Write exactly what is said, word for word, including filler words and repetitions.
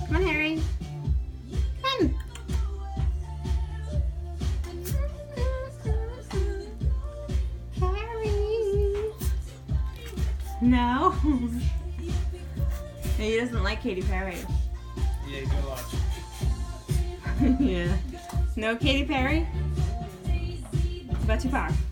Come on, Harry. Come on. Harry. No. He doesn't like Katy Perry. Yeah, go watch. Yeah. No Katy Perry? About too far.